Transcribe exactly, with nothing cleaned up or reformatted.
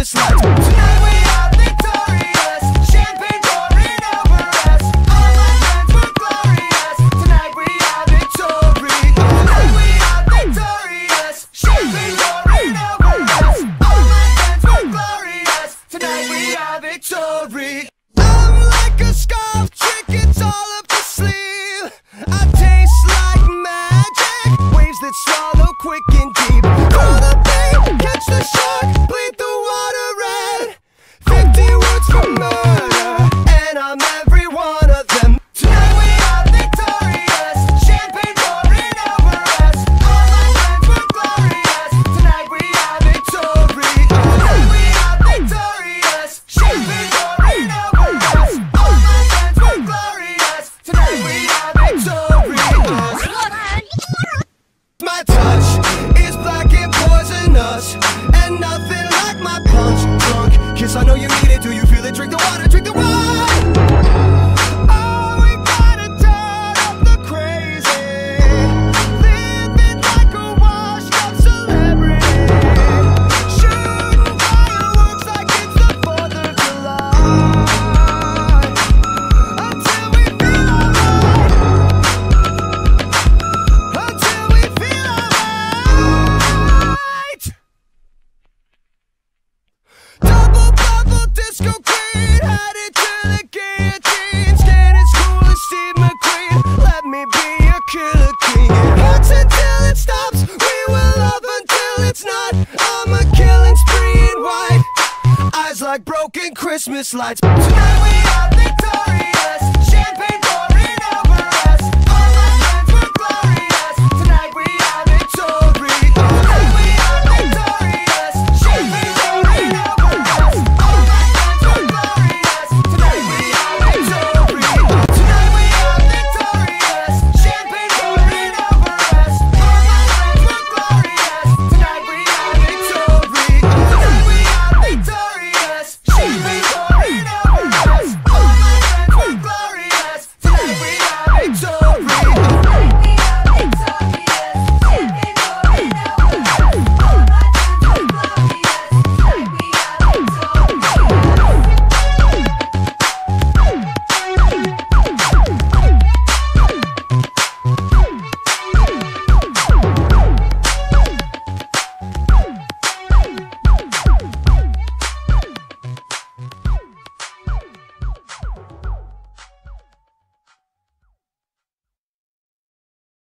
Christmas lights. Tonight we are victorious, champagne pouring over us. All my friends were glorious. Tonight we are victorious. Tonight we are victorious, champagne pouring over us. All my friends were glorious. Tonight we are victorious. I'm like a scarf trick, it's all up the sleeve. I taste like magic, waves that swallow quick and deep. Throw the bait, catch the shark, bleed the water red. Fifty words for murder, and I'm every one of them. Tonight we are victorious, champagne pouring over us. All my friends were glorious. Tonight we are victorious. Tonight we are victorious, champagne pouring over us. All my friends were glorious. Tonight we are victorious. My touch is black and poisonous, and nothing like my punch drunk kiss. I know you need it. Do you feel it? Drink the water, drink the wine. Oh, we gotta turn up the crazy, living like a washed up celebrity, shooting fireworks like it's the fourth of July, until we feel alright, until we feel alright. Double bubble disco queen, had it to the guillotine. Skin as cool as Steve McQueen. Let me be a killer queen. It hurts until it stops. We will love until it's not. I'm a killing spree in white, eyes like broken Christmas lights. Tonight we are